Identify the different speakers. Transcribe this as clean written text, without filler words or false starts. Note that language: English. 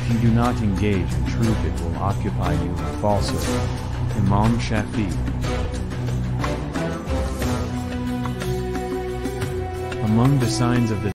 Speaker 1: If you do not engage in truth, it will occupy you in falsehood. Imam Shafi'i. Among the signs of the